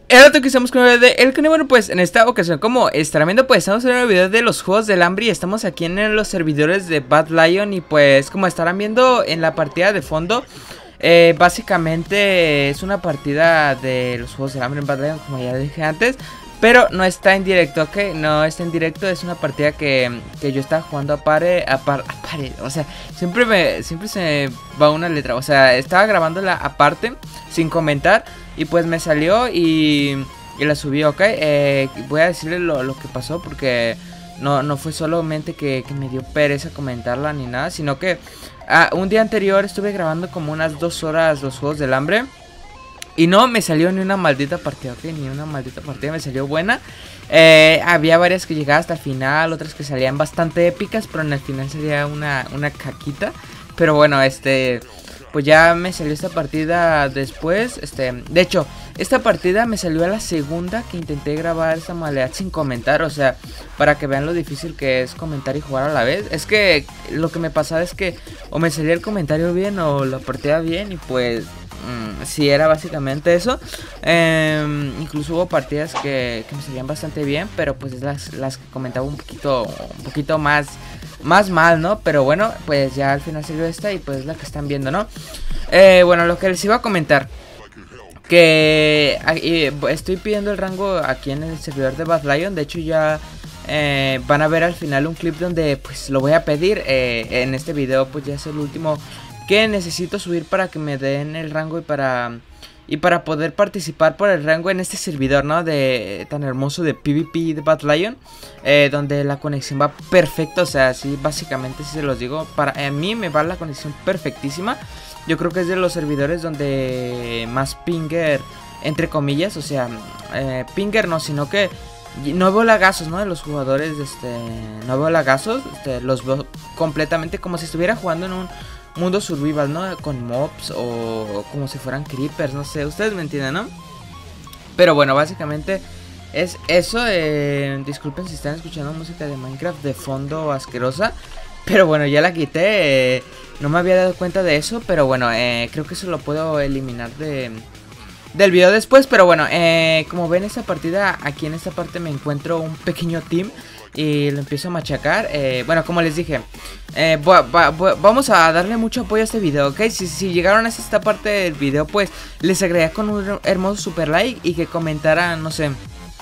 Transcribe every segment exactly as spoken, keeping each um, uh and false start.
El otro que estamos con el de El Cone. Bueno, pues en esta ocasión, como estarán viendo, pues estamos en el video de los Juegos del Hambre. Y estamos aquí en los servidores de Bad Lion. Y pues como estarán viendo en la partida de fondo, eh, básicamente es una partida de los Juegos del Hambre en Bad Lion, como ya dije antes. Pero no está en directo, ¿ok? No está en directo, es una partida que, que yo estaba jugando a pare, a par, a pare, o sea, siempre me, siempre se me va una letra, o sea, estaba grabándola aparte, sin comentar, y pues me salió y, y la subí, ¿ok? Eh, voy a decirle lo, lo que pasó porque no, no fue solamente que, que me dio pereza comentarla ni nada, sino que ah, un día anterior estuve grabando como unas dos horas los Juegos del Hambre. Y no me salió ni una maldita partida, ok, ni una maldita partida me salió buena. Eh, había varias que llegaban hasta el final, otras que salían bastante épicas, pero en el final salía una, una caquita. Pero bueno, este, pues ya me salió esta partida después, este, de hecho, esta partida me salió a la segunda que intenté grabar esta modalidad sin comentar, o sea, para que vean lo difícil que es comentar y jugar a la vez. Es que lo que me pasaba es que o me salía el comentario bien o la partida bien y pues... Mm, sí, era básicamente eso. eh, Incluso hubo partidas que, que me salían bastante bien, pero pues las, las que comentaba un poquito Un poquito más Más mal, ¿no? Pero bueno, pues ya al final salió esta y pues la que están viendo, ¿no? Eh, bueno, lo que les iba a comentar, que eh, estoy pidiendo el rango aquí en el servidor de Bad Lion. De hecho ya eh, van a ver al final un clip donde pues lo voy a pedir. eh, En este video pues ya es el último que necesito subir para que me den el rango y para y para poder participar por el rango en este servidor, ¿no? De tan hermoso de PvP de Bad Lion, eh, donde la conexión va perfecta, o sea, sí, básicamente si se los digo, para a mí me va la conexión perfectísima. Yo creo que es de los servidores donde más pinger, entre comillas, o sea, eh, pinger no, sino que no veo lagazos, ¿no? De los jugadores, este, no veo lagazos, este, los veo completamente como si estuviera jugando en un mundo survival, ¿no? Con mobs o como si fueran creepers, no sé, ustedes me entienden, ¿no? Pero bueno, básicamente es eso. eh, Disculpen si están escuchando música de Minecraft de fondo asquerosa, pero bueno, ya la quité. eh, No me había dado cuenta de eso, pero bueno, eh, creo que eso lo puedo eliminar de... del video después. Pero bueno, eh, como ven esta partida, aquí en esta parte me encuentro un pequeño team y lo empiezo a machacar. eh, Bueno, como les dije, eh, va, va, va, vamos a darle mucho apoyo a este video, ¿ok? Si, si llegaron a esta parte del video, pues les agregaría con un hermoso super like y que comentaran, no sé,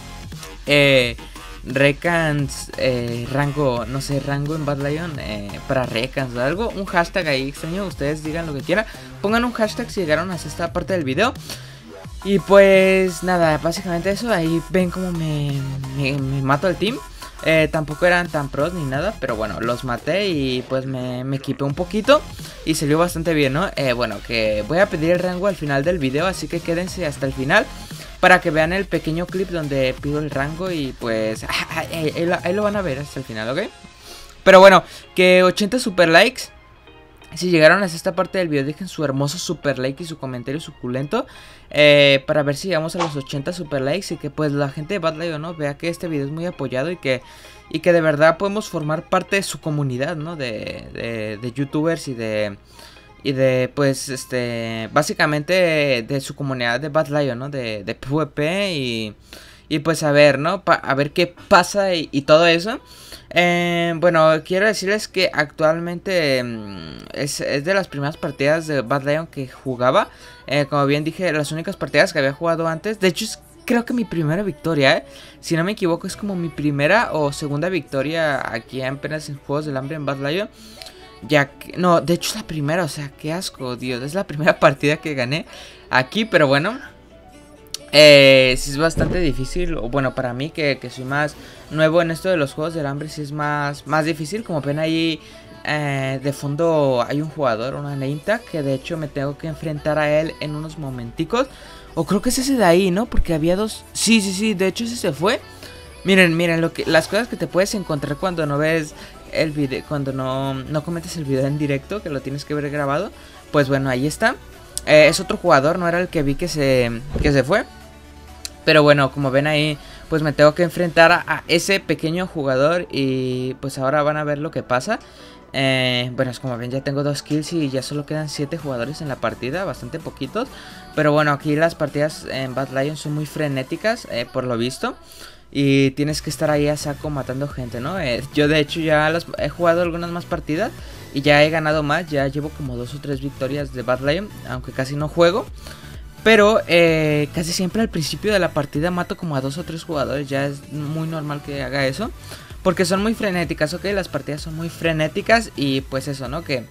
eh, Recans, eh, rango, no sé, rango en Bad Lion, eh, para Recans o algo, un hashtag ahí extraño, ustedes digan lo que quieran, pongan un hashtag si llegaron hasta esta parte del video. Y pues nada, básicamente eso. Ahí ven como me, me, me mato al team. Eh, tampoco eran tan pros ni nada, pero bueno, los maté y pues me, me equipé un poquito y salió bastante bien, ¿no? Eh, bueno, que voy a pedir el rango al final del video, así que quédense hasta el final para que vean el pequeño clip donde pido el rango y pues ahí, ahí, ahí lo van a ver hasta el final, ¿ok? Pero bueno, que ochenta super likes. Si llegaron a esta parte del video, dejen su hermoso super like y su comentario suculento, eh, para ver si llegamos a los ochenta super likes y que pues la gente de Bad Lion, ¿no? Vea que este video es muy apoyado y que, y que de verdad podemos formar parte de su comunidad, ¿no? De, de, de youtubers y de... Y de, pues, este... básicamente de, de su comunidad de Bad Lion, ¿no? De, de PvP y... Y pues a ver, ¿no? Pa a ver qué pasa y, y todo eso. Eh, bueno, quiero decirles que actualmente mmm, es, es de las primeras partidas de Bad Lion que jugaba. Eh, como bien dije, las únicas partidas que había jugado antes. De hecho, es creo que mi primera victoria, ¿eh? Si no me equivoco, es como mi primera o segunda victoria aquí apenas en Juegos del Hambre en Bad Lion. Ya que, no, de hecho es la primera, o sea, qué asco, Dios. Es la primera partida que gané aquí, pero bueno. Eh, sí es bastante difícil, o bueno, para mí que, que soy más nuevo en esto de los Juegos del Hambre, sí es más, más difícil. Como ven ahí, eh, de fondo hay un jugador, una name tag, que de hecho me tengo que enfrentar a él en unos momenticos. O creo que es ese de ahí, ¿no? Porque había dos, sí, sí, sí, de hecho ese se fue. Miren, miren, lo que, las cosas que te puedes encontrar cuando no ves el video, cuando no, no comentas el video en directo, que lo tienes que ver grabado. Pues bueno, ahí está. Eh, es otro jugador, no era el que vi que se, que se fue. Pero bueno, como ven ahí, pues me tengo que enfrentar a, a ese pequeño jugador. Y pues ahora van a ver lo que pasa. Eh, bueno, es como ven, ya tengo dos kills y ya solo quedan siete jugadores en la partida, bastante poquitos. Pero bueno, aquí las partidas en Bad Lion son muy frenéticas, eh, por lo visto. Y tienes que estar ahí a saco matando gente, ¿no? Eh, yo de hecho ya las, he jugado algunas más partidas y ya he ganado más. Ya llevo como dos o tres victorias de Bad Lion, aunque casi no juego. Pero eh, casi siempre al principio de la partida mato como a dos o tres jugadores. Ya es muy normal que haga eso, porque son muy frenéticas, ok, las partidas son muy frenéticas. Y pues eso, ¿no? Que,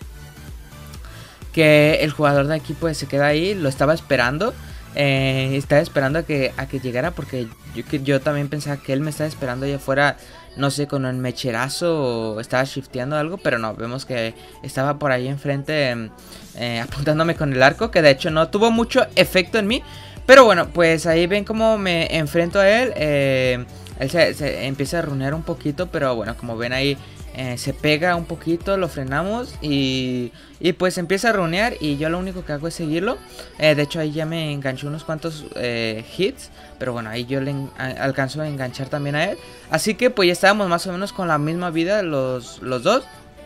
que el jugador de aquí pues se queda ahí, lo estaba esperando. Eh, estaba esperando a que, a que llegara, porque yo, que yo también pensaba que él me estaba esperando allá afuera, no sé, con el mecherazo o estaba shifteando algo. Pero no, vemos que estaba por ahí enfrente eh, apuntándome con el arco, que de hecho no tuvo mucho efecto en mí. Pero bueno, pues ahí ven cómo me enfrento a él. eh, Él se, se empieza a runear un poquito, pero bueno, como ven ahí eh, se pega un poquito, lo frenamos y, y pues empieza a runear y yo lo único que hago es seguirlo. Eh, de hecho ahí ya me enganché unos cuantos eh, hits, pero bueno, ahí yo le en, a, alcanzo a enganchar también a él. Así que pues ya estábamos más o menos con la misma vida los, los dos.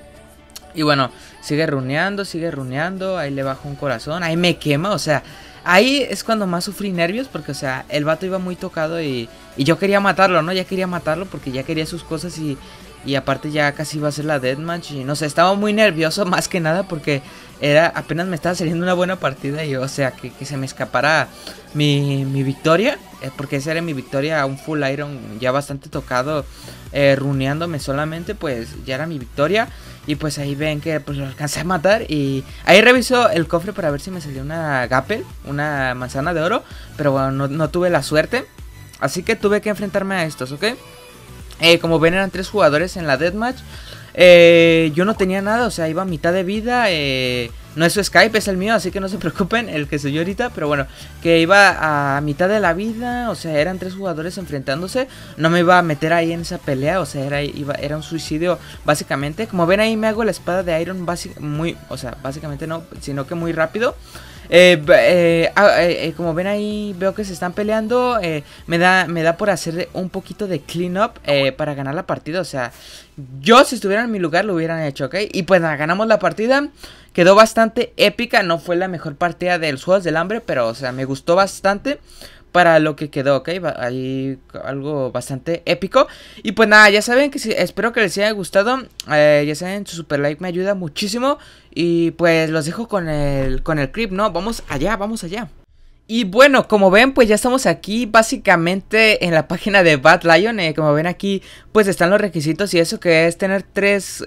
Y bueno, sigue runeando, sigue runeando, ahí le bajo un corazón, ahí me quema, o sea... Ahí es cuando más sufrí nervios, porque o sea, el vato iba muy tocado y, y yo quería matarlo, ¿no? Ya quería matarlo porque ya quería sus cosas y, y aparte ya casi iba a ser la deathmatch. Y no sé, estaba muy nervioso más que nada porque era apenas me estaba saliendo una buena partida y o sea, que, que se me escapara mi, mi victoria. Eh, porque esa era mi victoria a un full iron ya bastante tocado, eh, runeándome solamente, pues ya era mi victoria. Y pues ahí ven que pues lo alcancé a matar. Y ahí reviso el cofre para ver si me salió una Gapel, una manzana de oro. Pero bueno, no, no tuve la suerte. Así que tuve que enfrentarme a estos, ¿ok? Eh, como ven eran tres jugadores en la deathmatch. Eh, yo no tenía nada, o sea, iba a mitad de vida. Eh, no es su Skype, es el mío, así que no se preocupen, el que soy yo ahorita. Pero bueno, que iba a mitad de la vida, o sea, eran tres jugadores enfrentándose. No me iba a meter ahí en esa pelea, o sea, era, iba, era un suicidio básicamente. Como ven ahí me hago la espada de Iron muy, o sea, básicamente no, sino que muy rápido. Eh, eh, eh, eh, como ven ahí veo que se están peleando. eh, me, da, me da por hacer un poquito de clean up eh, para ganar la partida. O sea, yo si estuviera en mi lugar lo hubieran hecho, ¿ok? Y pues nada, ganamos la partida. Quedó bastante épica. No fue la mejor partida de los Juegos del Hambre, pero o sea, me gustó bastante para lo que quedó, ok, ahí algo bastante épico. Y pues nada, ya saben que si, espero que les haya gustado. eh, Ya saben, su super like me ayuda muchísimo. Y pues los dejo con el, con el clip, ¿no? Vamos allá, vamos allá. Y bueno, como ven, pues ya estamos aquí básicamente en la página de Bad Lion. eh, Como ven aquí, pues están los requisitos y eso, que es tener tres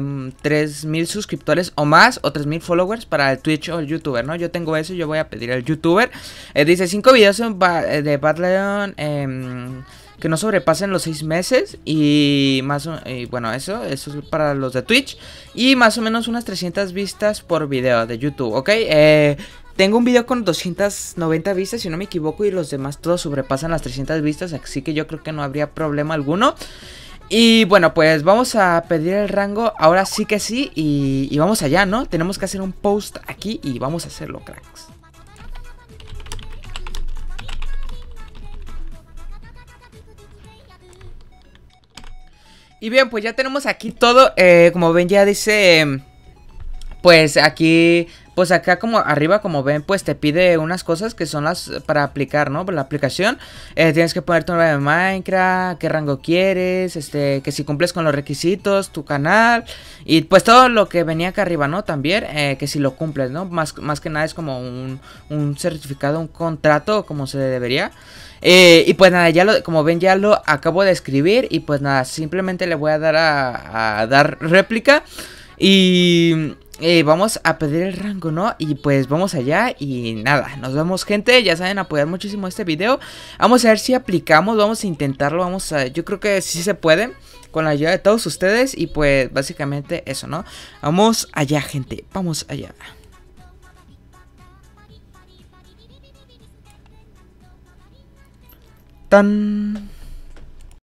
mil suscriptores o más, o tres mil followers para el Twitch o el YouTuber, ¿no? Yo tengo eso, yo voy a pedir al YouTuber. eh, Dice cinco videos en ba de Bad Lion eh, que no sobrepasen los seis meses. Y más y bueno, eso, eso es para los de Twitch. Y más o menos unas trescientas vistas por video de YouTube, ¿ok? Eh... Tengo un video con doscientas noventa vistas, si no me equivoco, y los demás todos sobrepasan las trescientas vistas, así que yo creo que no habría problema alguno. Y bueno, pues vamos a pedir el rango, ahora sí que sí, y, y vamos allá, ¿no? Tenemos que hacer un post aquí y vamos a hacerlo, cracks. Y bien, pues ya tenemos aquí todo, eh, como ven ya dice, pues aquí... Pues acá como arriba, como ven, pues te pide unas cosas que son las para aplicar, ¿no? Por la aplicación eh, tienes que poner tu nombre de Minecraft, qué rango quieres, este, que si cumples con los requisitos, tu canal. Y pues todo lo que venía acá arriba, ¿no? También, eh, que si lo cumples, ¿no? Más, más que nada es como un, un certificado, un contrato, como se debería. Eh, y pues nada, ya lo, como ven ya lo acabo de escribir. Y pues nada, simplemente le voy a dar a, a dar réplica. Y... Eh, vamos a pedir el rango, ¿no? Y pues vamos allá y nada, nos vemos, gente. Ya saben, apoyar muchísimo este video. Vamos a ver si aplicamos, vamos a intentarlo. Vamos a, yo creo que sí se puede, con la ayuda de todos ustedes. Y pues básicamente eso, ¿no? Vamos allá, gente, vamos allá. Tan...